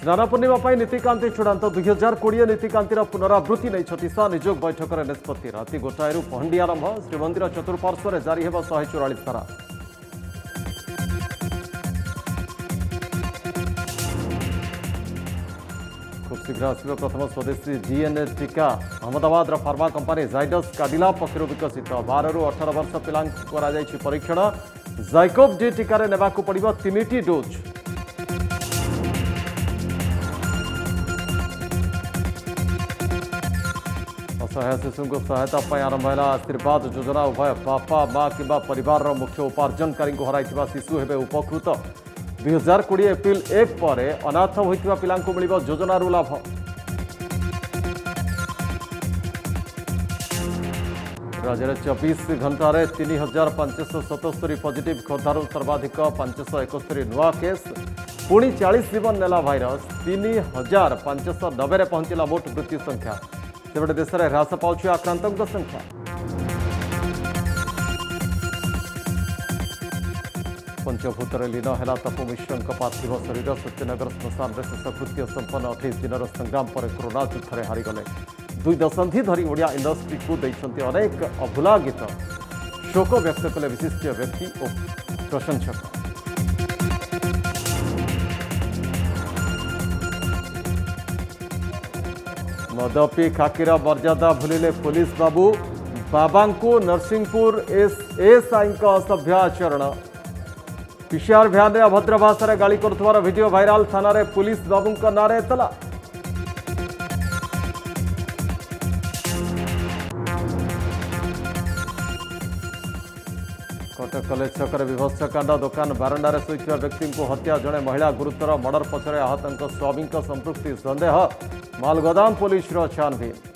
स्नान पूर्णिमा नीतिकांति चूड़ांत 2020 नीतिकांतिर पुनरावृत्ति नहीं छत्तीसा निजोग बैठक निष्पत्ति राति गोटाए पहंडी आरंभ श्रीमंदिर चतुर्पार्श्व जारी होब 144 धारा। खूब शीघ्र आसो प्रथम स्वदेशी जीएनए टीका अहमदाबाद फार्मा कंपनी जाइडस काडिला पक्ष विकसित 12 ରୁ 18 वर्ष पिला परीक्षण जाइकोव डी टीकार नेबाकू पड़िबो 3टी डोज। असहाय शिशु को सहायता आरंभ है आशीर्वाद योजना उभय बापा माँ कि परिवार मुख्य उपार्जनकारी हर शिशु हेबे उपकृत 2020 एप्रिल 1 पर अनाथ होइतिबा पिलांको मिलिबो योजनारू लाभ। राज्य में 24 घंटे 3577 पॉजिटिव खोर्धारू सर्वाधिक 571 नुआ केस पुणी 40 जीवन नेला भाइरस 3590 पहुंचला मोट मृत्यु संख्या सेबटे देश में ह्रास पाउछि आक्रांतों संख्या। पंचभूतर लीन है तपु मिश्र पार्थिव शरीर सत्यनगर श्मशान में शेषकृत्य संपन्न 28 दिन संग्राम पर कोरोना युद्ध में हारिगले 2 दशंधि धरी ओडिया इंडस्ट्री को देइछन्ति अनेक अभुला गीत शोक व्यक्त कले विशिष्ट व्यक्ति और प्रशंसक। मद पी खाकीर मर्यादा भूलिले पुलिस बाबू बाबा को नरसिंहपुर एएसआई असभ्य आचरण पीसीआर भ्यान में अभद्र भाषा गाली करुवार वीडियो भाइराल थाना रे पुलिस बाबू नारे एतला। कटक कलेज छक विभत्स कांड दुकान बारंडार शोइथिबा व्यक्ति को हत्या जड़े महिला गुरुतर मर्डर पछरे आहत स्वामी संपृक्ति सन्देह मालगोदाम पुलिस छानबीन।